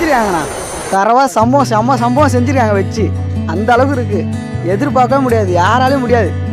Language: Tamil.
செஞ்சுருக்காங்கண்ணா. தரவா சம்பவம் செம்ம சம்பவம் செஞ்சுருக்காங்க வச்சு. அந்த அளவுக்கு இருக்குது, எதிர்பார்க்கவே முடியாது, யாராலையும் முடியாது.